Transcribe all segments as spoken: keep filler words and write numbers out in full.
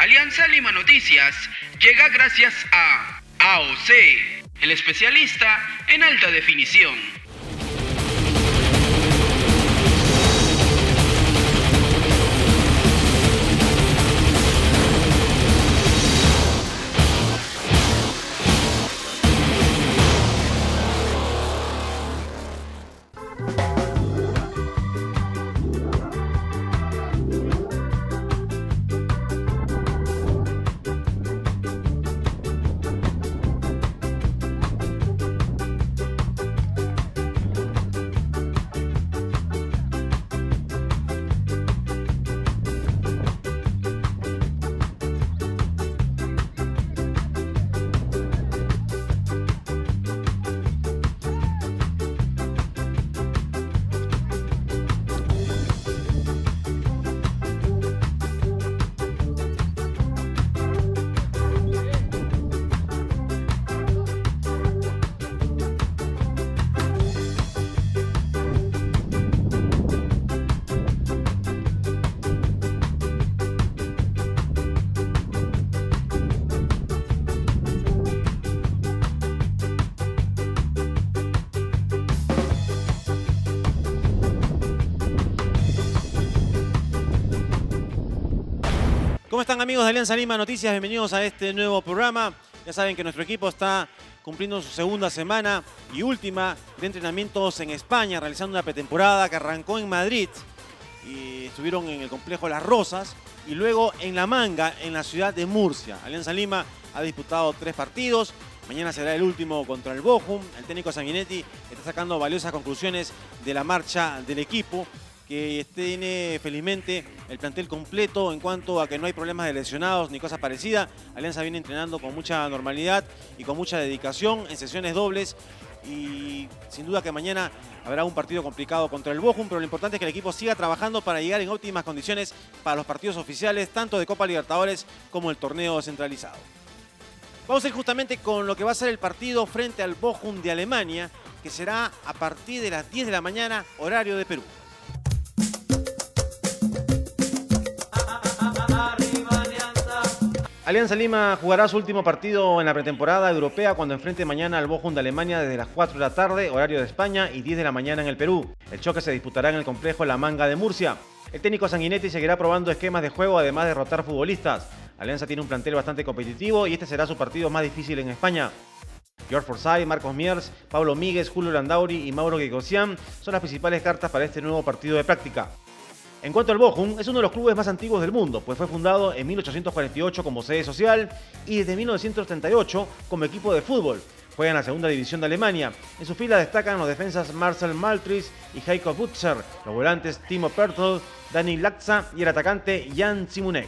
Alianza Lima Noticias llega gracias a A O C, el especialista en alta definición. ¿Cómo están, amigos de Alianza Lima Noticias? Bienvenidos a este nuevo programa. Ya saben que nuestro equipo está cumpliendo su segunda semana y última de entrenamientos en España, realizando una pretemporada que arrancó en Madrid y estuvieron en el complejo Las Rosas y luego en La Manga, en la ciudad de Murcia. Alianza Lima ha disputado tres partidos. Mañana será el último contra el Bochum. El técnico Sanguinetti está sacando valiosas conclusiones de la marcha del equipo, que tiene felizmente el plantel completo en cuanto a que no hay problemas de lesionados ni cosas parecidas. Alianza viene entrenando con mucha normalidad y con mucha dedicación en sesiones dobles y sin duda que mañana habrá un partido complicado contra el Bochum, pero lo importante es que el equipo siga trabajando para llegar en óptimas condiciones para los partidos oficiales, tanto de Copa Libertadores como el torneo descentralizado. Vamos a ir justamente con lo que va a ser el partido frente al Bochum de Alemania, que será a partir de las diez de la mañana, horario de Perú. Alianza Lima jugará su último partido en la pretemporada europea cuando enfrente mañana al Bochum de Alemania desde las cuatro de la tarde, horario de España, y diez de la mañana en el Perú. El choque se disputará en el complejo La Manga de Murcia. El técnico Sanguinetti seguirá probando esquemas de juego, además de rotar futbolistas. Alianza tiene un plantel bastante competitivo y este será su partido más difícil en España. George Forsyth, Marcos Miers, Pablo Míguez, Julio Landauri y Mauro Ghegossian son las principales cartas para este nuevo partido de práctica. En cuanto al Bochum, es uno de los clubes más antiguos del mundo, pues fue fundado en mil ochocientos cuarenta y ocho como sede social y desde mil novecientos treinta y ocho como equipo de fútbol. Juega en la segunda división de Alemania. En su fila destacan los defensas Marcel Maltris y Heiko Butzer, los volantes Timo Pertl, Dani Laxa y el atacante Jan Simonek.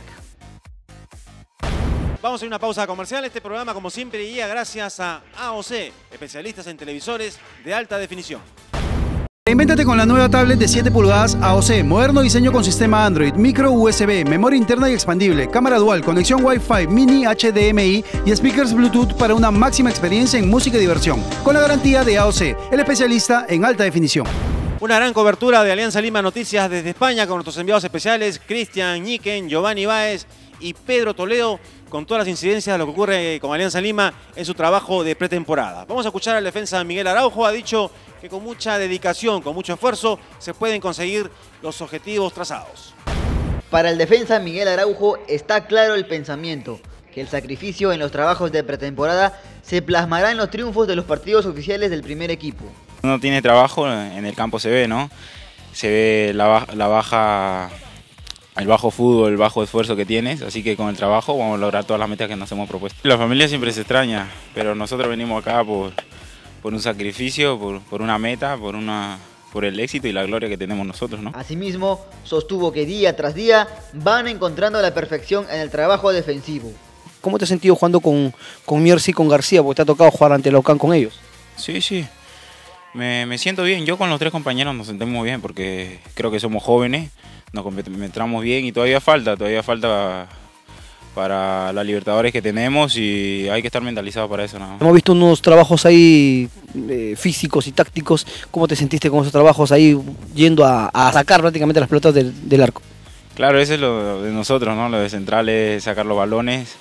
Vamos a una pausa comercial. Este programa, como siempre, llega gracias a A O C, especialistas en televisores de alta definición. Reinvéntate con la nueva tablet de siete pulgadas A O C, moderno diseño con sistema Android, micro U S B, memoria interna y expandible, cámara dual, conexión Wi-Fi, mini H D M I y speakers Bluetooth para una máxima experiencia en música y diversión, con la garantía de A O C, el especialista en alta definición. Una gran cobertura de Alianza Lima Noticias desde España con nuestros enviados especiales Cristian Ñiquen, Giovanni Báez y Pedro Toledo, con todas las incidencias de lo que ocurre con Alianza Lima en su trabajo de pretemporada. Vamos a escuchar al defensa Miguel Araujo. Ha dicho que con mucha dedicación, con mucho esfuerzo, se pueden conseguir los objetivos trazados. Para el defensa Miguel Araujo está claro el pensamiento, que el sacrificio en los trabajos de pretemporada se plasmará en los triunfos de los partidos oficiales del primer equipo. Uno tiene trabajo, en el campo se ve, ¿no? Se ve la, la baja, el bajo fútbol, el bajo esfuerzo que tienes, así que con el trabajo vamos a lograr todas las metas que nos hemos propuesto. La familia siempre se extraña, pero nosotros venimos acá por, por un sacrificio, por, por una meta, por, una, por el éxito y la gloria que tenemos nosotros, ¿no? Asimismo, sostuvo que día tras día van encontrando la perfección en el trabajo defensivo. ¿Cómo te has sentido jugando con, con Miers y con García? Porque te ha tocado jugar ante el Aucán con ellos. Sí, sí. Me, me siento bien. Yo con los tres compañeros nos sentimos bien porque creo que somos jóvenes, nos compenetramos bien y todavía falta, todavía falta para la Libertadores que tenemos y hay que estar mentalizados para eso, ¿no? Hemos visto unos trabajos ahí eh, físicos y tácticos. ¿Cómo te sentiste con esos trabajos ahí yendo a, a sacar prácticamente las pelotas del, del arco? Claro, eso es lo de nosotros, ¿no? Lo de central es sacar los balones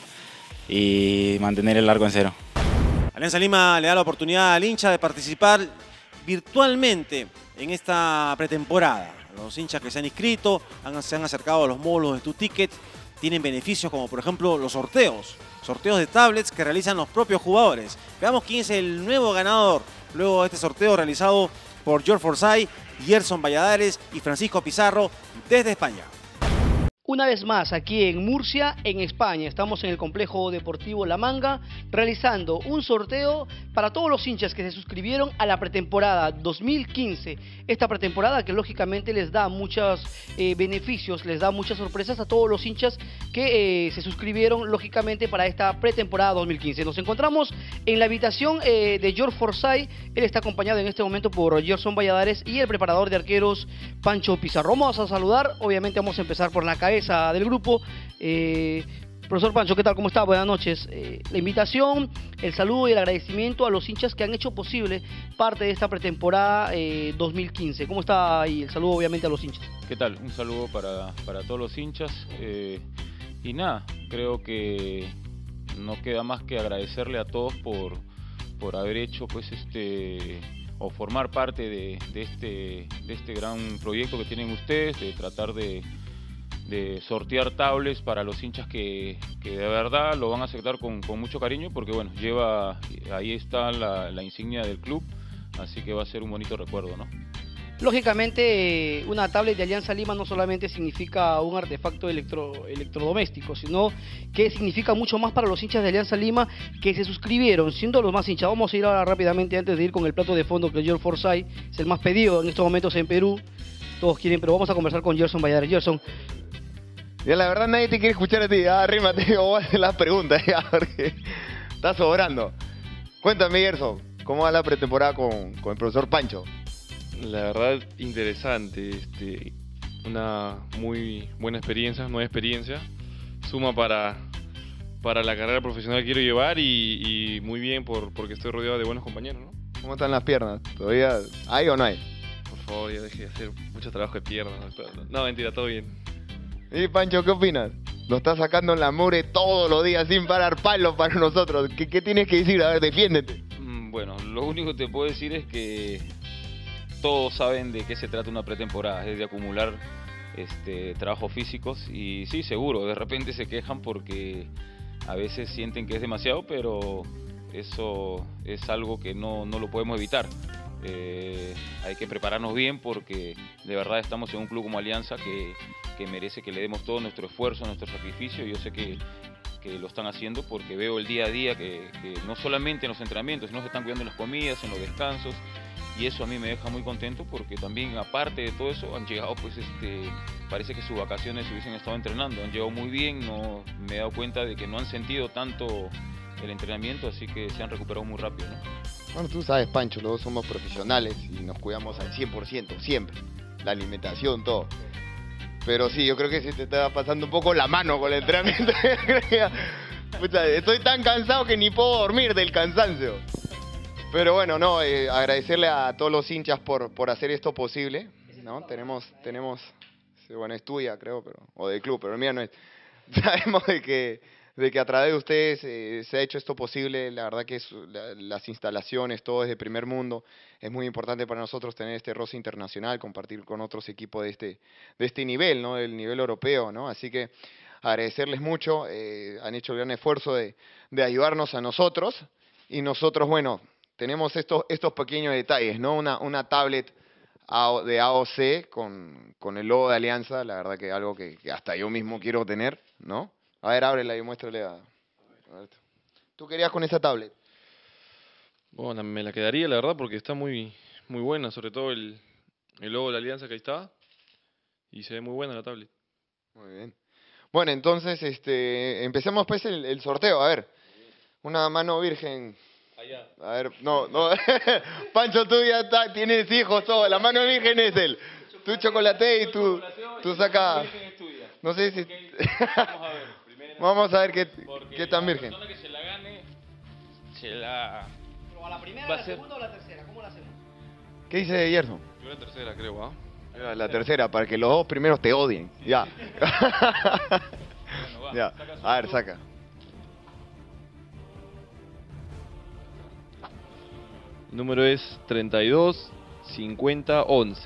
y mantener el arco en cero. Alianza Lima le da la oportunidad al hincha de participar virtualmente en esta pretemporada. Los hinchas que se han inscrito han, se han acercado a los módulos de Tu Ticket, tienen beneficios como por ejemplo los sorteos, sorteos de tablets que realizan los propios jugadores. Veamos quién es el nuevo ganador luego de este sorteo realizado por George Forsyth, Gerson Valladares y Francisco Pizarro desde España. Una vez más, aquí en Murcia, en España, estamos en el complejo deportivo La Manga, realizando un sorteo para todos los hinchas que se suscribieron a la pretemporada dos mil quince. Esta pretemporada que lógicamente les da muchos eh, beneficios, les da muchas sorpresas a todos los hinchas que eh, se suscribieron lógicamente para esta pretemporada dos mil quince. Nos encontramos en la habitación eh, de George Forsyth. Él está acompañado en este momento por Gerson Valladares y el preparador de arqueros Pancho Pizarro. Vamos a saludar, obviamente vamos a empezar por la cabeza del grupo. eh, Profesor Pancho, ¿qué tal? ¿Cómo está? Buenas noches. Eh, la invitación, el saludo y el agradecimiento a los hinchas que han hecho posible parte de esta pretemporada eh, dos mil quince. ¿Cómo está? Y el saludo obviamente a los hinchas. ¿Qué tal? Un saludo para, para todos los hinchas. Eh, y nada, creo que no queda más que agradecerle a todos por, por haber hecho pues este o formar parte de, de, este, de este gran proyecto que tienen ustedes, de tratar de de sortear tablets para los hinchas que, que de verdad lo van a aceptar con, con mucho cariño, porque bueno, lleva, ahí está la, la insignia del club, así que va a ser un bonito recuerdo, ¿no? Lógicamente, una tablet de Alianza Lima no solamente significa un artefacto electro, electrodoméstico, sino que significa mucho más para los hinchas de Alianza Lima que se suscribieron, siendo los más hinchas. Vamos a ir ahora rápidamente, antes de ir con el plato de fondo, que George Forsyth es el más pedido en estos momentos en Perú. Todos quieren, pero vamos a conversar con Gerson Valladares. Gerson, ya la verdad nadie te quiere escuchar a ti, ah, arrímate, o haz las preguntas, ya, porque estás sobrando. Cuéntame, Gerson, ¿cómo va la pretemporada con, con el profesor Pancho? La verdad, interesante, este, una muy buena experiencia, nueva experiencia, suma para, para la carrera profesional que quiero llevar y, y muy bien por, porque estoy rodeado de buenos compañeros, ¿no? ¿Cómo están las piernas? ¿Todavía hay o no hay? Por favor, ya dejé de hacer mucho trabajo de piernas. No, mentira, todo bien. ¿Y Pancho, qué opinas? Nos está sacando en la mure todos los días sin parar palos para nosotros. ¿Qué, qué tienes que decir? A ver, defiéndete. Mm, bueno, lo único que te puedo decir es que todos saben de qué se trata una pretemporada, es de acumular este, trabajos físicos y sí, seguro, de repente se quejan porque a veces sienten que es demasiado, pero eso es algo que no, no lo podemos evitar. Eh, hay que prepararnos bien porque de verdad estamos en un club como Alianza que, que merece que le demos todo nuestro esfuerzo, nuestro sacrificio. Yo sé que, que lo están haciendo porque veo el día a día que, que no solamente en los entrenamientos, sino que se están cuidando en las comidas, en los descansos, y eso a mí me deja muy contento porque también aparte de todo eso han llegado, pues este, parece que sus vacaciones se hubiesen estado entrenando, han llegado muy bien, no, me he dado cuenta de que no han sentido tanto el entrenamiento, así que se han recuperado muy rápido, ¿no? Bueno, tú sabes, Pancho, luego somos profesionales y nos cuidamos al cien por ciento, siempre. La alimentación, todo. Pero sí, yo creo que se te está pasando un poco la mano con el entrenamiento. Pucha, estoy tan cansado que ni puedo dormir del cansancio. Pero bueno, no, eh, agradecerle a todos los hinchas por, por hacer esto posible, ¿no? Tenemos, tenemos, bueno, es tuya, creo, pero, o del club, pero el mío no es. Sabemos de que... de que a través de ustedes eh, se ha hecho esto posible. La verdad que es, la, las instalaciones, todo es de primer mundo. Es muy importante para nosotros tener este roce internacional, compartir con otros equipos de este, de este nivel, ¿no? Del nivel europeo, ¿no? Así que agradecerles mucho, eh, han hecho el gran esfuerzo de, de ayudarnos a nosotros y nosotros, bueno, tenemos estos, estos pequeños detalles, ¿no? Una, una tablet de A O C con, con el logo de Alianza, la verdad que es algo que, que hasta yo mismo quiero tener, ¿no? A ver, ábrela y muéstrale a... a ver. ¿Tú querías con esa tablet? Bueno, me la quedaría, la verdad, porque está muy, muy buena, sobre todo el, el logo de la Alianza que ahí está, y se ve muy buena la tablet. Muy bien. Bueno, entonces, este, empecemos pues el, el sorteo, a ver. Una mano virgen. Allá. A ver, no, no. Pancho, tú ya está, tienes hijos, todo. La mano virgen es él. Tú chocolate y tú, tú saca... No sé si... Okay. Vamos a ver. Vamos a ver qué, qué tan virgen. La persona que se la gane, se la... ¿Pero a la primera, va la a ser... segunda o la tercera? ¿Cómo la hacemos? ¿Qué dice Gerson? Yo la tercera, creo, ¿ah? La tercera, para que los dos primeros te odien. Ya. Ya. A ver, saca. El número es treinta y dos, cincuenta, once.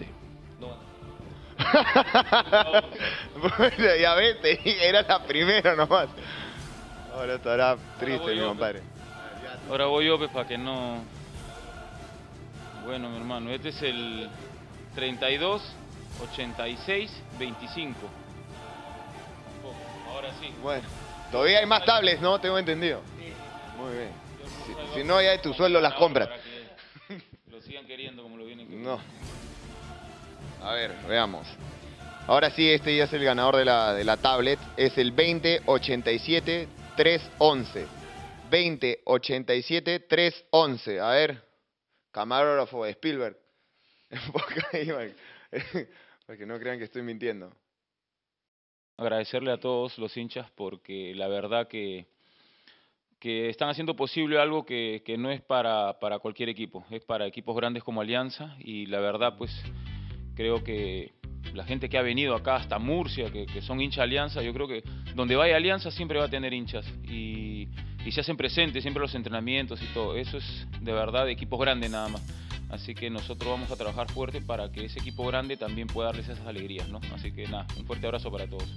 Bueno, ya ves, te dije, era la primera nomás. Ahora estará triste mi compadre. Ahora voy yo, pues, para que no... Bueno, mi hermano, este es el treinta y dos, ochenta y seis, veinticinco. Ahora sí. Bueno, todavía hay más tablets, ¿no? Tengo entendido. Muy bien. Si, si no, ya de tu sueldo las compras. Para que lo sigan queriendo como lo vienen queriendo. No. A ver, veamos. Ahora sí, este ya es el ganador de la, de la tablet. Es el veinte ochenta y siete, trescientos once. veinte ochenta y siete, trescientos once. A ver, camarógrafo de Spielberg. Enfoca ahí, para que no crean que estoy mintiendo. Agradecerle a todos los hinchas porque la verdad que, que están haciendo posible algo que, que no es para, para cualquier equipo, es para equipos grandes como Alianza, y la verdad pues creo que la gente que ha venido acá hasta Murcia, que, que son hinchas Alianza, yo creo que donde vaya Alianza siempre va a tener hinchas y, y se hacen presentes siempre los entrenamientos y todo, eso es de verdad de equipos grandes nada más. Así que nosotros vamos a trabajar fuerte para que ese equipo grande también pueda darles esas alegrías, ¿no? Así que nada, un fuerte abrazo para todos.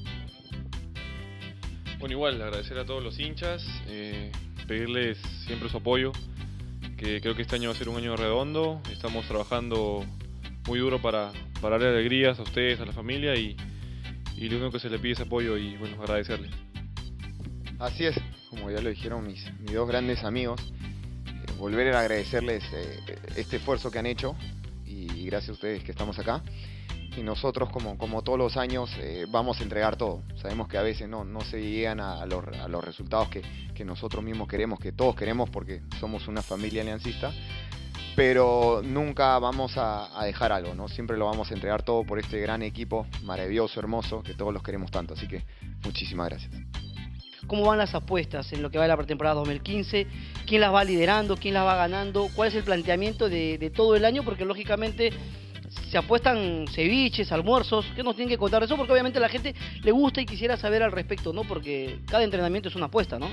Bueno, igual, agradecer a todos los hinchas, eh, pedirles siempre su apoyo, que creo que este año va a ser un año redondo, estamos trabajando muy duro para, para darle alegrías a ustedes, a la familia, y, y lo único que se le pide es apoyo y, bueno, agradecerles. Así es, como ya lo dijeron mis, mis dos grandes amigos, volver a agradecerles eh, este esfuerzo que han hecho y, y gracias a ustedes que estamos acá. Y nosotros, como, como todos los años, eh, vamos a entregar todo. Sabemos que a veces no, no se llegan a, a, los, a los resultados que, que nosotros mismos queremos, que todos queremos porque somos una familia aliancista, pero nunca vamos a, a dejar algo, ¿no? Siempre lo vamos a entregar todo por este gran equipo maravilloso, hermoso, que todos los queremos tanto. Así que muchísimas gracias. ¿Cómo van las apuestas en lo que va de la pretemporada dos mil quince? ¿Quién las va liderando? ¿Quién las va ganando? ¿Cuál es el planteamiento de, de todo el año? Porque lógicamente se apuestan ceviches, almuerzos. ¿Qué nos tienen que contar de eso? Porque obviamente a la gente le gusta y quisiera saber al respecto, ¿no? Porque cada entrenamiento es una apuesta, ¿no?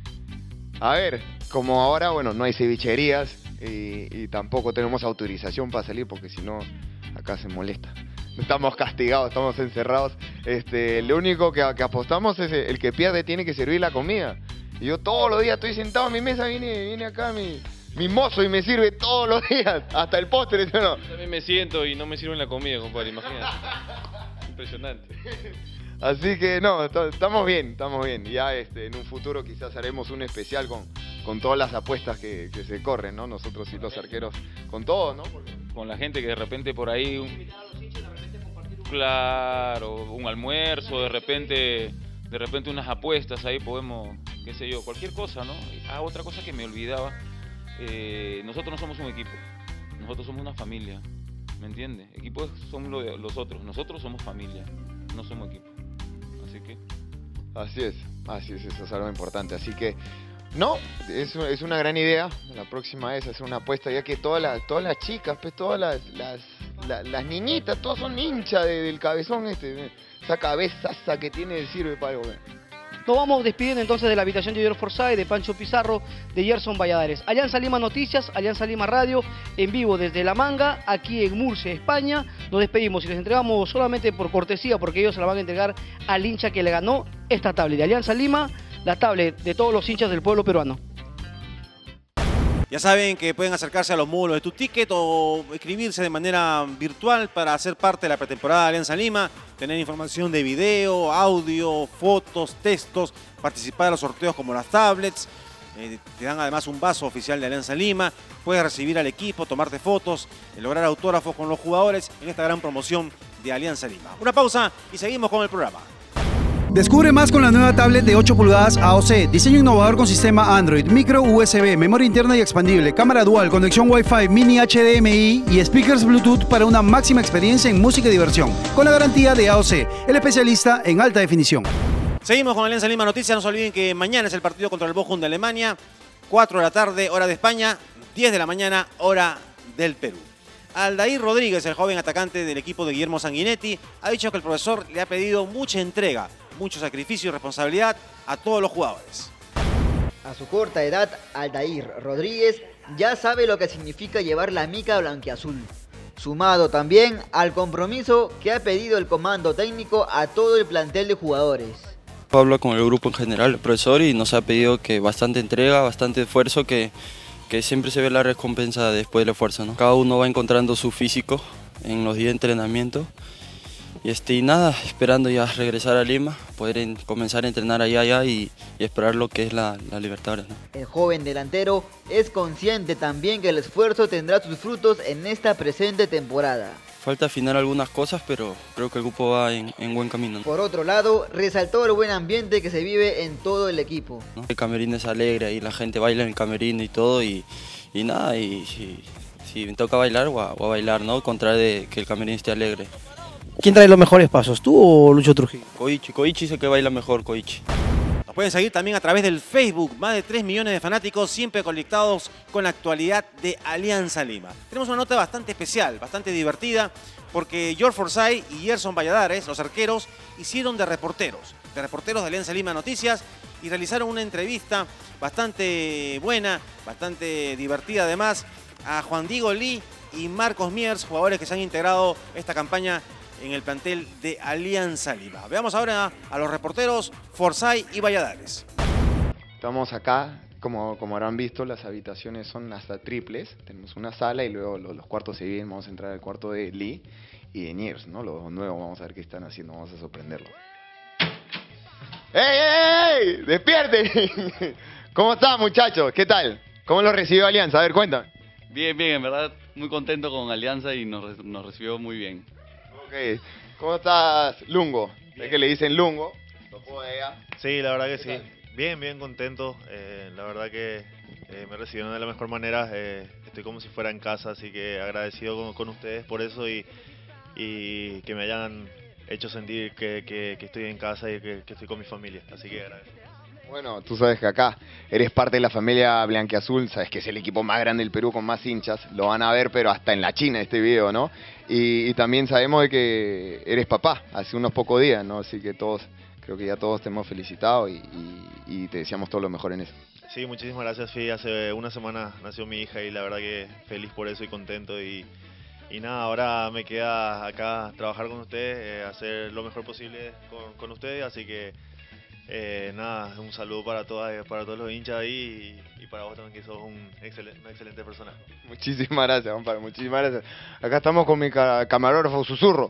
A ver, como ahora, bueno, no hay cevicherías y, y tampoco tenemos autorización para salir porque si no, acá se molesta. Estamos castigados, estamos encerrados. Este, lo único que, que apostamos es el que pierde tiene que servir la comida. Y yo todos los días estoy sentado en mi mesa, viene, viene acá mi, mi mozo y me sirve todos los días, hasta el postre, ¿sí o no? Yo también me siento y no me sirven la comida, compadre, imagínate. Impresionante. Así que no, estamos bien, estamos bien. Ya este, en un futuro quizás haremos un especial con, con todas las apuestas que, que se corren, ¿no? Nosotros y los arqueros, con todo, ¿no? Porque... Con la gente que de repente por ahí... Un... Claro, un almuerzo, de repente, de repente unas apuestas, ahí podemos, qué sé yo, cualquier cosa, ¿no? Ah, otra cosa que me olvidaba, eh, nosotros no somos un equipo, nosotros somos una familia, ¿me entiendes? Equipos son lo de los otros, nosotros somos familia, no somos equipo, así que... Así es, así es, eso es algo importante, así que... No, es, es una gran idea, la próxima vez hacer una apuesta, ya que todas las, todas las chicas, pues todas las, las, las, las niñitas, todas son hinchas de, del cabezón este, esa cabezaza que tiene sirve para algo. Nos vamos despidiendo entonces de la habitación de Dior Forsyth, de Pancho Pizarro, de Gerson Valladares. Alianza Lima Noticias, Alianza Lima Radio, en vivo desde La Manga, aquí en Murcia, España. Nos despedimos y les entregamos solamente por cortesía, porque ellos se la van a entregar al hincha que le ganó esta tablet de Alianza Lima, la tablet de todos los hinchas del pueblo peruano. Ya saben que pueden acercarse a los módulos de Tu Ticket o escribirse de manera virtual para ser parte de la pretemporada de Alianza Lima, tener información de video, audio, fotos, textos, participar en los sorteos como las tablets. Eh, te dan además un vaso oficial de Alianza Lima, puedes recibir al equipo, tomarte fotos, lograr autógrafos con los jugadores en esta gran promoción de Alianza Lima. Una pausa y seguimos con el programa. Descubre más con la nueva tablet de ocho pulgadas A O C, diseño innovador con sistema Android, micro U S B, memoria interna y expandible, cámara dual, conexión Wi-Fi, mini H D M I y speakers Bluetooth para una máxima experiencia en música y diversión, con la garantía de A O C, el especialista en alta definición. Seguimos con Alianza Lima Noticias, no se olviden que mañana es el partido contra el Bochum de Alemania, cuatro de la tarde, hora de España, diez de la mañana, hora del Perú. Aldair Rodríguez, el joven atacante del equipo de Guillermo Sanguinetti, ha dicho que el profesor le ha pedido mucha entrega, mucho sacrificio y responsabilidad a todos los jugadores. A su corta edad, Aldair Rodríguez ya sabe lo que significa llevar la mica blanquiazul, sumado también al compromiso que ha pedido el comando técnico a todo el plantel de jugadores. Hablo con el grupo en general, el profesor, y nos ha pedido que bastante entrega, bastante esfuerzo, que, que siempre se ve la recompensa después del esfuerzo, ¿no? Cada uno va encontrando su físico en los días de entrenamiento y, este, y nada, esperando ya regresar a Lima, poder en, comenzar a entrenar allá, allá y, y esperar lo que es la, la Libertadores, ¿no? El joven delantero es consciente también que el esfuerzo tendrá sus frutos en esta presente temporada. Falta afinar algunas cosas, pero creo que el grupo va en, en buen camino, ¿no? Por otro lado, resaltó el buen ambiente que se vive en todo el equipo, ¿no? El camerino es alegre y la gente baila en el camerino y todo, y, y nada, y si, si me toca bailar, voy a, voy a bailar, ¿no? Contra de que el camerino esté alegre. ¿Quién trae los mejores pasos, tú o Lucho Trujillo? Koichi, Koichi es el que baila mejor, Koichi. Nos pueden seguir también a través del Facebook, más de tres millones de fanáticos siempre conectados con la actualidad de Alianza Lima. Tenemos una nota bastante especial, bastante divertida, porque George Forsyth y Gerson Valladares, los arqueros, hicieron de reporteros, de reporteros de Alianza Lima Noticias, y realizaron una entrevista bastante buena, bastante divertida además, a Juan Diego Lee y Marcos Miers, jugadores que se han integrado a esta campaña en el plantel de Alianza Lima. Veamos ahora a los reporteros Forsyth y Valladares. Estamos acá, como, como habrán visto, las habitaciones son hasta triples. Tenemos una sala y luego los, los cuartos se dividen. Vamos a entrar al cuarto de Lee y de Niers, ¿no? Los nuevos, vamos a ver qué están haciendo, vamos a sorprenderlos. ¡Ey, ey, ey! ¡Despierten! ¿Cómo están, muchachos? ¿Qué tal? ¿Cómo lo recibió Alianza? A ver, cuéntame. Bien, bien, en verdad, muy contento con Alianza y nos, nos recibió muy bien. Ok, ¿cómo estás, Lungo? Es que le dicen Lungo. ¿Lo puedo de allá? Sí, la verdad que sí. Bien, bien contento. Eh, la verdad que eh, me recibieron de la mejor manera. Eh, estoy como si fuera en casa, así que agradecido con, con ustedes por eso y, y que me hayan hecho sentir que, que, que estoy en casa y que, que estoy con mi familia. Así que agradezco. Bueno, tú sabes que acá eres parte de la familia blanquiazul, sabes que es el equipo más grande del Perú con más hinchas, lo van a ver pero hasta en la China este video, ¿no? Y, y también sabemos de que eres papá hace unos pocos días, ¿no? Así que todos, creo que ya todos te hemos felicitado y, y, y te deseamos todo lo mejor en eso. Sí, muchísimas gracias, sí, hace una semana nació mi hija y la verdad que feliz por eso y contento y, y nada, ahora me queda acá trabajar con ustedes, eh, hacer lo mejor posible con, con ustedes, así que Eh, nada, un saludo para todas, para todos los hinchas ahí y, y para vos también que sos un excelente, una excelente persona. Muchísimas gracias, Amparo, muchísimas gracias. Acá estamos con mi ca camarógrafo Susurro.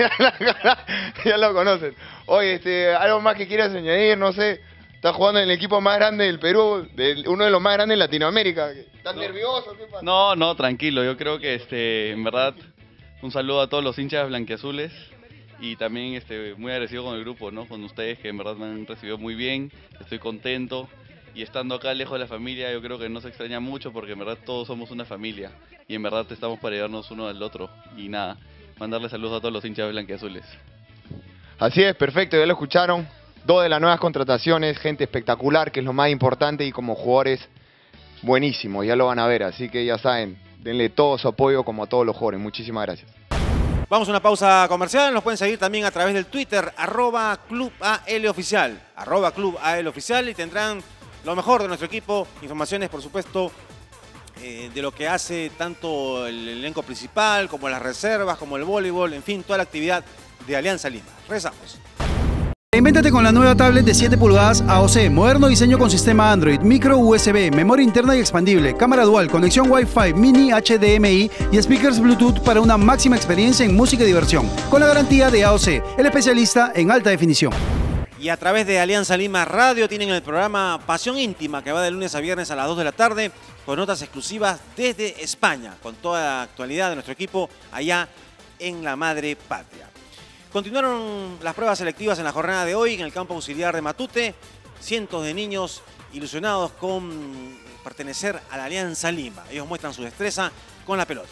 Ya lo conocen. Oye, este, algo más que quieras añadir, no sé. Estás jugando en el equipo más grande del Perú, de, uno de los más grandes en Latinoamérica. ¿Estás no. nervioso? ¿Qué pasa? No, no, tranquilo. Yo creo que este, en verdad, un saludo a todos los hinchas blanquiazules. Y también este, muy agradecido con el grupo, ¿no? Con ustedes que en verdad me han recibido muy bien, estoy contento y estando acá lejos de la familia yo creo que no se extraña mucho porque en verdad todos somos una familia y en verdad estamos para ayudarnos uno al otro y nada, mandarle saludos a todos los hinchas blanquiazules. Así es, perfecto, ya lo escucharon, dos de las nuevas contrataciones, gente espectacular que es lo más importante y como jugadores buenísimos, ya lo van a ver, así que ya saben, denle todo su apoyo como a todos los jugadores, muchísimas gracias. Vamos a una pausa comercial, nos pueden seguir también a través del Twitter, arroba Club A L Oficial, arroba Club A L Oficial y tendrán lo mejor de nuestro equipo, informaciones por supuesto eh, de lo que hace tanto el elenco principal como las reservas, como el voleibol, en fin, toda la actividad de Alianza Lima. Regresamos. Invéntate con la nueva tablet de siete pulgadas A O C, moderno diseño con sistema Android, micro U S B, memoria interna y expandible, cámara dual, conexión Wi-Fi, mini H D M I y speakers Bluetooth para una máxima experiencia en música y diversión, con la garantía de A O C, el especialista en alta definición. Y a través de Alianza Lima Radio tienen el programa Pasión Íntima que va de lunes a viernes a las dos de la tarde con notas exclusivas desde España, con toda la actualidad de nuestro equipo allá en la madre patria. Continuaron las pruebas selectivas en la jornada de hoy en el campo auxiliar de Matute. Cientos de niños ilusionados con pertenecer a la Alianza Lima. Ellos muestran su destreza con la pelota.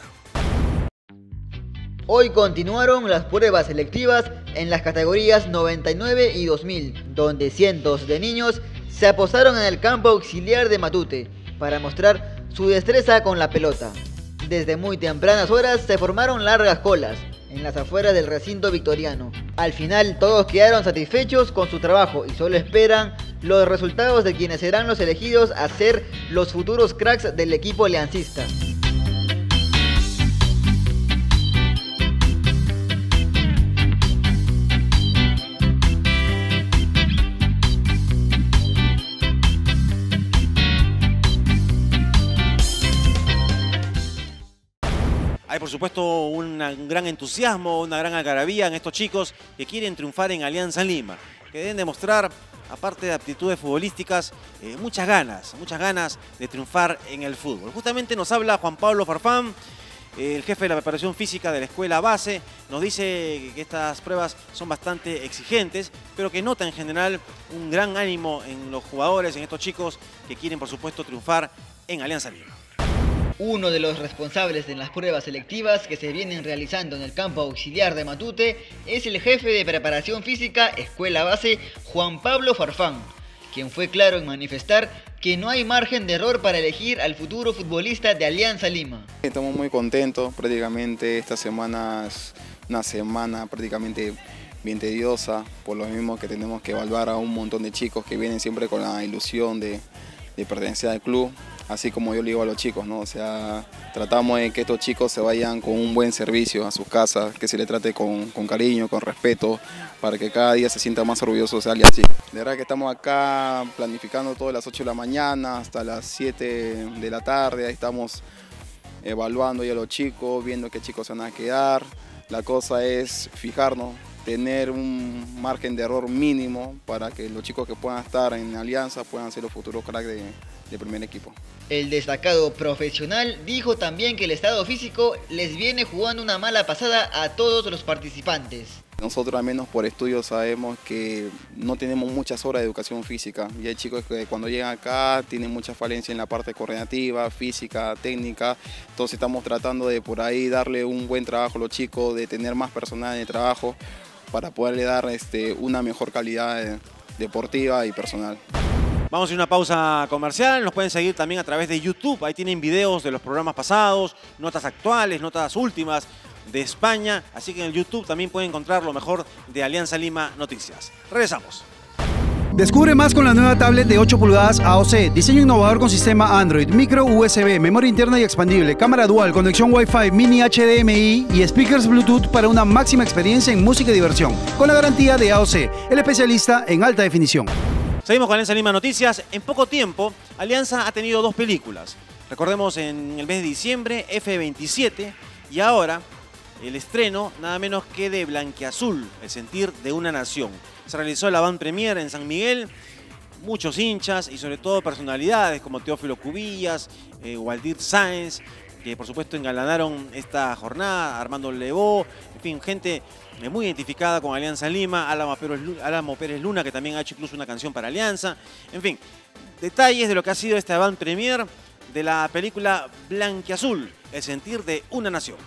Hoy continuaron las pruebas selectivas en las categorías noventa y nueve y dos mil, donde cientos de niños se apostaron en el campo auxiliar de Matute para mostrar su destreza con la pelota. Desde muy tempranas horas se formaron largas colas en las afueras del recinto victoriano. Al final todos quedaron satisfechos con su trabajo y solo esperan los resultados de quienes serán los elegidos a ser los futuros cracks del equipo aliancista. Hay por supuesto un gran entusiasmo, una gran algarabía en estos chicos que quieren triunfar en Alianza Lima, que deben demostrar, aparte de aptitudes futbolísticas, eh, muchas ganas, muchas ganas de triunfar en el fútbol. Justamente nos habla Juan Pablo Farfán, el jefe de la preparación física de la escuela base. Nos dice que estas pruebas son bastante exigentes, pero que nota en general un gran ánimo en los jugadores, en estos chicos que quieren por supuesto triunfar en Alianza Lima. Uno de los responsables de las pruebas selectivas que se vienen realizando en el campo auxiliar de Matute es el jefe de preparación física Escuela Base, Juan Pablo Farfán, quien fue claro en manifestar que no hay margen de error para elegir al futuro futbolista de Alianza Lima. Estamos muy contentos, prácticamente esta semana es una semana prácticamente bien tediosa, por lo mismo que tenemos que evaluar a un montón de chicos que vienen siempre con la ilusión de, de pertenecer al club. Así como yo le digo a los chicos, ¿no? O sea, tratamos de que estos chicos se vayan con un buen servicio a sus casas, que se les trate con, con cariño, con respeto, para que cada día se sienta más orgulloso de ser aliancista. De verdad que estamos acá planificando todo de las ocho de la mañana hasta las siete de la tarde, ahí estamos evaluando ya a los chicos, viendo qué chicos se van a quedar. La cosa es fijarnos, tener un margen de error mínimo para que los chicos que puedan estar en Alianza puedan ser los futuros cracks de, de primer equipo. El destacado profesional dijo también que el estado físico les viene jugando una mala pasada a todos los participantes. Nosotros al menos por estudios sabemos que no tenemos muchas horas de educación física y hay chicos que cuando llegan acá tienen mucha falencia en la parte coordinativa, física, técnica, entonces estamos tratando de por ahí darle un buen trabajo a los chicos, de tener más personal en el trabajo para poderle dar este, una mejor calidad de, deportiva y personal. Vamos a ir a una pausa comercial, nos pueden seguir también a través de YouTube, ahí tienen videos de los programas pasados, notas actuales, notas últimas de España, así que en el YouTube también pueden encontrar lo mejor de Alianza Lima Noticias. Regresamos. Descubre más con la nueva tablet de ocho pulgadas A O C, diseño innovador con sistema Android, micro U S B, memoria interna y expandible, cámara dual, conexión Wi-Fi, mini H D M I y speakers Bluetooth para una máxima experiencia en música y diversión, con la garantía de A O C, el especialista en alta definición. Seguimos con Alianza Lima Noticias. En poco tiempo, Alianza ha tenido dos películas. Recordemos en el mes de diciembre, F veintisiete, y ahora el estreno nada menos que de Blanquiazul, el sentir de una nación. Se realizó la avant premiere en San Miguel, muchos hinchas y sobre todo personalidades como Teófilo Cubillas, eh, Waldir Sáenz, que por supuesto engalanaron esta jornada, Armando Levó, en fin, gente muy identificada con Alianza Lima, Álamo Pérez, Álamo Pérez Luna, que también ha hecho incluso una canción para Alianza. En fin, detalles de lo que ha sido esta avant premiere de la película Blanquiazul, el sentir de una nación.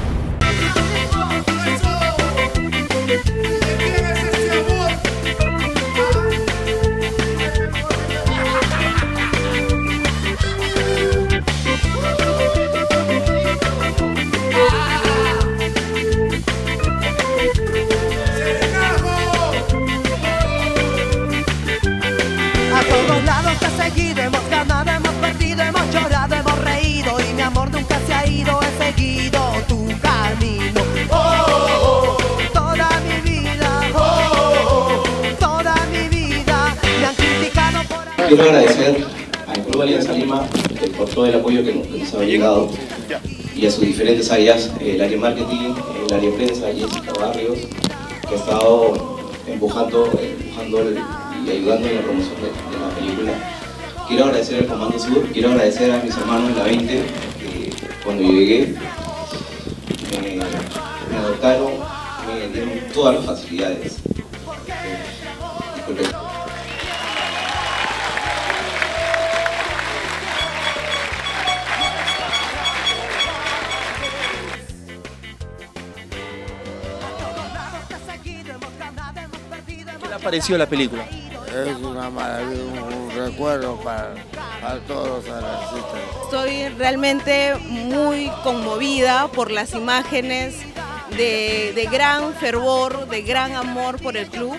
A todos lados te he seguido, hemos ganado, hemos perdido, hemos llorado, hemos reído y mi amor nunca se ha ido, he seguido tu camino. Oh, oh, oh, toda mi vida, oh, oh, oh, toda mi vida, me han criticado por... Quiero agradecer al Club Alianza Lima por todo el apoyo que nos, que nos ha brindado y a sus diferentes áreas, el área marketing, el área prensa, Jessica Barrios, que ha estado empujando, empujando el, y ayudando en la promoción de, de la película. Quiero agradecer al Comando Sur, quiero agradecer a mis hermanos en la veinte, que cuando yo llegué me, me adoptaron, me dieron todas las facilidades. Disculpen. ¿Qué le ha parecido la película? Es una maravilla, un recuerdo para, para todos los analistas. Estoy realmente muy conmovida por las imágenes de, de gran fervor, de gran amor por el club.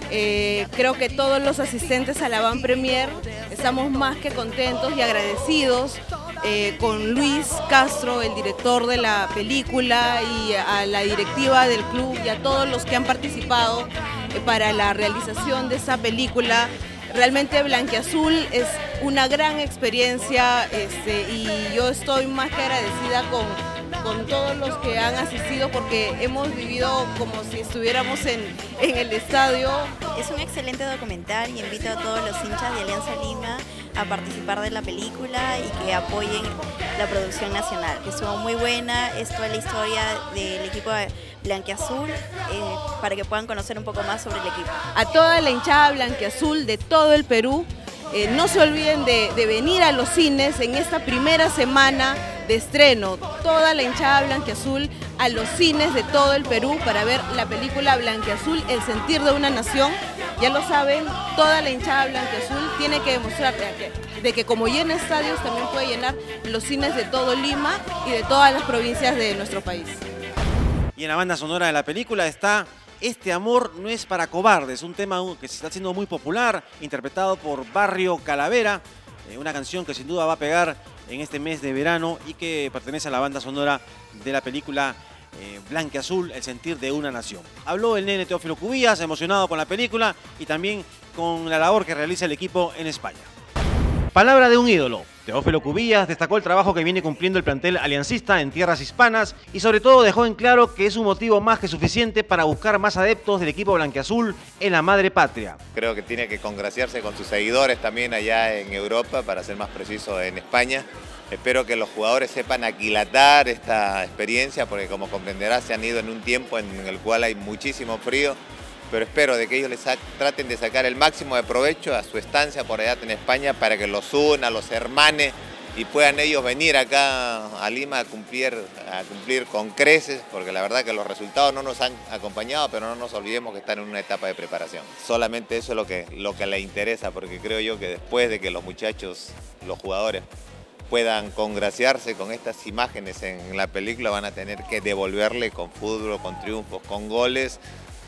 Eh, creo que todos los asistentes a la Van Premier estamos más que contentos y agradecidos eh, con Luis Castro, el director de la película, y a la directiva del club y a todos los que han participado eh, para la realización de esta película. Realmente Blanquiazul es una gran experiencia este, y yo estoy más que agradecida con, con todos los que han asistido porque hemos vivido como si estuviéramos en, en el estadio. Es un excelente documental y invito a todos los hinchas de Alianza Lima a participar de la película y que apoyen la producción nacional, que estuvo muy buena. Es toda la historia del equipo blanquiazul eh, para que puedan conocer un poco más sobre el equipo. A toda la hinchada blanquiazul de todo el Perú, eh, no se olviden de, de venir a los cines en esta primera semana de estreno. Toda la hinchada blanquiazul a los cines de todo el Perú para ver la película Blanquiazul, El sentir de una nación. Ya lo saben, toda la hinchada blanquiazul tiene que demostrar de, de que como llena estadios también puede llenar los cines de todo Lima y de todas las provincias de nuestro país. Y en la banda sonora de la película está Este amor no es para cobardes, un tema que se está haciendo muy popular, interpretado por Barrio Calavera, eh, una canción que sin duda va a pegar en este mes de verano y que pertenece a la banda sonora de la película eh, Blanquiazul, El sentir de una nación. Habló el nene Teófilo Cubillas, emocionado con la película y también con la labor que realiza el equipo en España. Palabra de un ídolo. Teófilo Cubillas destacó el trabajo que viene cumpliendo el plantel aliancista en tierras hispanas y sobre todo dejó en claro que es un motivo más que suficiente para buscar más adeptos del equipo blanquiazul en la madre patria. Creo que tiene que congraciarse con sus seguidores también allá en Europa, para ser más preciso en España. Espero que los jugadores sepan aquilatar esta experiencia porque, como comprenderás, se han ido en un tiempo en el cual hay muchísimo frío. Pero espero de que ellos les traten de sacar el máximo de provecho a su estancia por allá en España para que los una, los hermane y puedan ellos venir acá a Lima a cumplir, a cumplir con creces, porque la verdad que los resultados no nos han acompañado, pero no nos olvidemos que están en una etapa de preparación. Solamente eso es lo que, lo que le interesa, porque creo yo que después de que los muchachos, los jugadores, puedan congraciarse con estas imágenes en la película, van a tener que devolverle con fútbol, con triunfos, con goles,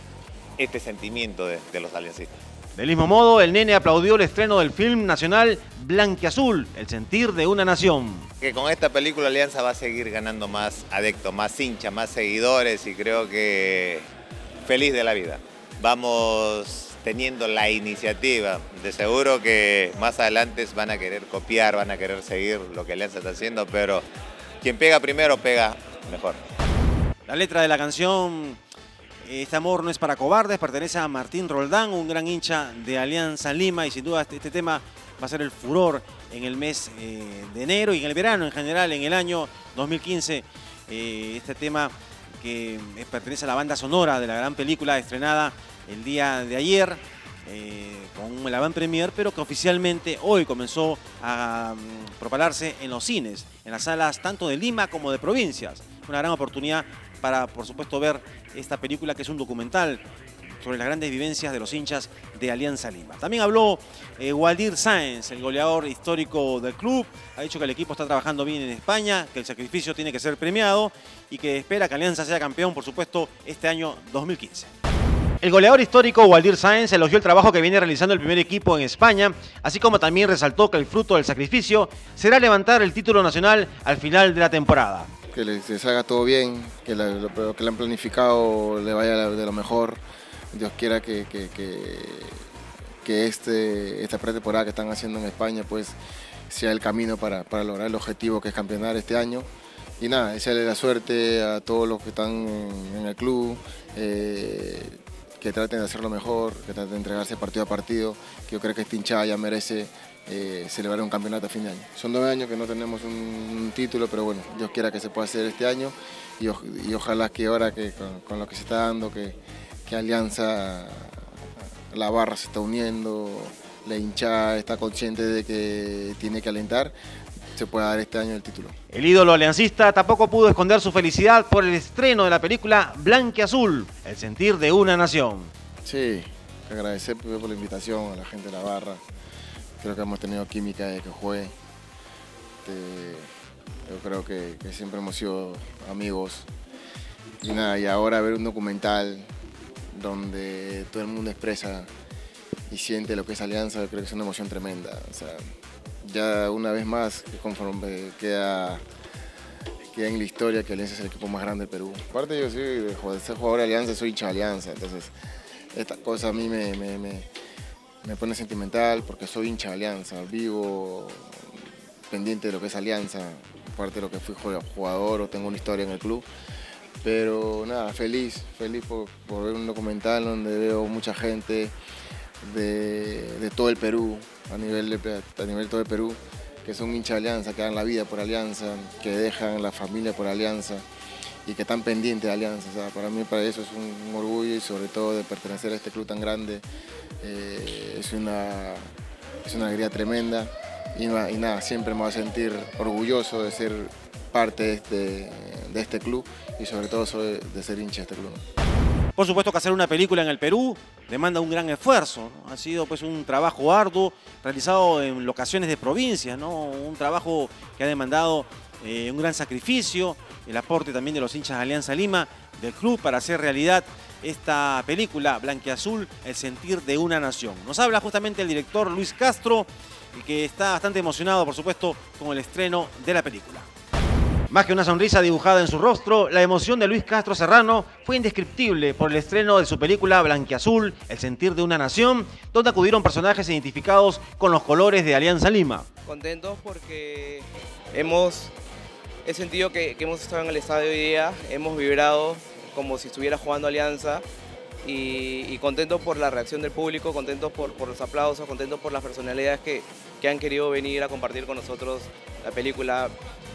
este sentimiento de, de los aliancistas. Del mismo modo, el nene aplaudió el estreno del film nacional Blanquiazul, El sentir de una nación. Que con esta película Alianza va a seguir ganando más adeptos, más hinchas, más seguidores y creo que feliz de la vida. Vamos teniendo la iniciativa, de seguro que más adelante van a querer copiar, van a querer seguir lo que Alianza está haciendo, pero quien pega primero pega mejor. La letra de la canción Este amor no es para cobardes pertenece a Martín Roldán, un gran hincha de Alianza Lima, y sin duda este, este tema va a ser el furor en el mes eh, de enero y en el verano en general, en el año dos mil quince. Eh, este tema que eh, pertenece a la banda sonora de la gran película estrenada el día de ayer eh, con la Van Premier, pero que oficialmente hoy comenzó a um, propalarse en los cines, en las salas tanto de Lima como de provincias. Una gran oportunidad para, por supuesto, ver esta película que es un documental sobre las grandes vivencias de los hinchas de Alianza Lima. También habló eh, Waldir Sáenz, el goleador histórico del club. Ha dicho que el equipo está trabajando bien en España, que el sacrificio tiene que ser premiado y que espera que Alianza sea campeón, por supuesto, este año dos mil quince. El goleador histórico Waldir Sáenz elogió el trabajo que viene realizando el primer equipo en España, así como también resaltó que el fruto del sacrificio será levantar el título nacional al final de la temporada. Que les, les haga todo bien, que la, lo que le han planificado le vaya de lo mejor. Dios quiera que, que, que, que este, esta pretemporada que están haciendo en España pues sea el camino para, para lograr el objetivo que es campeonar este año. Y nada, desearle la suerte a todos los que están en, en el club, eh, que traten de hacerlo mejor, que traten de entregarse partido a partido, que yo creo que esta hinchada ya merece eh, celebrar un campeonato a fin de año. Son nueve años que no tenemos un, un título, pero bueno, Dios quiera que se pueda hacer este año y, y ojalá que ahora que con, con lo que se está dando, que, que Alianza, la barra se está uniendo, la hinchada está consciente de que tiene que alentar, se pueda dar este año el título. El ídolo aliancista tampoco pudo esconder su felicidad por el estreno de la película Blanquiazul, El sentir de una nación. Sí, agradecer por la invitación a la gente de la barra, creo que hemos tenido química desde que jugué. Este, yo creo que, que siempre hemos sido amigos. Y nada, y ahora ver un documental donde todo el mundo expresa y siente lo que es Alianza, yo creo que es una emoción tremenda. O sea, ya una vez más, conforme queda, queda en la historia que Alianza es el equipo más grande del Perú. Aparte yo soy de ser jugador de Alianza, soy hincha de Alianza, entonces esta cosa a mí me, me, me, me pone sentimental porque soy hincha de Alianza, vivo pendiente de lo que es Alianza, aparte de lo que fui jugador o tengo una historia en el club. Pero nada, feliz, feliz por, por ver un documental donde veo mucha gente de, de todo el Perú, a nivel de, a nivel de todo el Perú, que son hinchas de Alianza, que dan la vida por Alianza, que dejan la familia por Alianza y que están pendientes de Alianza. O sea, para mí para eso es un, un orgullo y sobre todo de pertenecer a este club tan grande, eh, es, una, es una alegría tremenda y, y nada, siempre me voy a sentir orgulloso de ser parte de este, de este club y sobre todo soy de ser hincha de este club. Por supuesto que hacer una película en el Perú demanda un gran esfuerzo, ¿no? Ha sido pues un trabajo arduo realizado en locaciones de provincias, ¿no? Un trabajo que ha demandado eh, un gran sacrificio, el aporte también de los hinchas de Alianza Lima, del club, para hacer realidad esta película Blanquiazul, el sentir de una nación. Nos habla justamente el director Luis Castro, que está bastante emocionado, por supuesto, con el estreno de la película. Más que una sonrisa dibujada en su rostro, la emoción de Luis Castro Serrano fue indescriptible por el estreno de su película Blanquiazul, el sentir de una nación, donde acudieron personajes identificados con los colores de Alianza Lima. Contentos porque hemos, he sentido que, que hemos estado en el estadio hoy día, hemos vibrado como si estuviera jugando Alianza y, y contentos por la reacción del público, contentos por, por los aplausos, contentos por las personalidades que, que han querido venir a compartir con nosotros la película.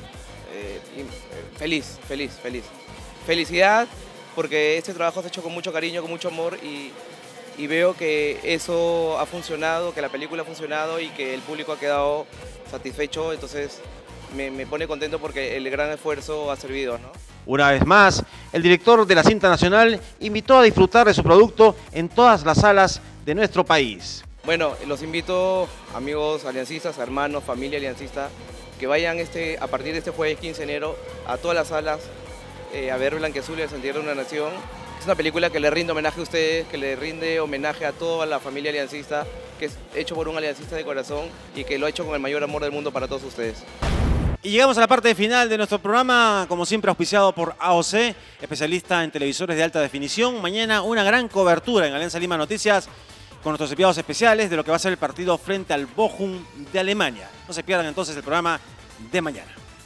Eh, feliz, feliz, feliz. Felicidad porque este trabajo se ha hecho con mucho cariño, con mucho amor y, y veo que eso ha funcionado, que la película ha funcionado y que el público ha quedado satisfecho, entonces me, me pone contento porque el gran esfuerzo ha servido, ¿no? Una vez más, el director de la cinta nacional invitó a disfrutar de su producto en todas las salas de nuestro país. Bueno, los invito, amigos aliancistas, hermanos, familia aliancista, que vayan este, a partir de este jueves quince de enero a todas las salas eh, a ver Blanquiazul y el sentir de una nación. Es una película que le rinde homenaje a ustedes, que le rinde homenaje a toda la familia aliancista, que es hecho por un aliancista de corazón y que lo ha hecho con el mayor amor del mundo para todos ustedes. Y llegamos a la parte final de nuestro programa, como siempre auspiciado por A O C, especialista en televisores de alta definición. Mañana una gran cobertura en Alianza Lima Noticias con nuestros enviados especiales de lo que va a ser el partido frente al Bochum de Alemania. No se pierdan entonces el programa de mañana.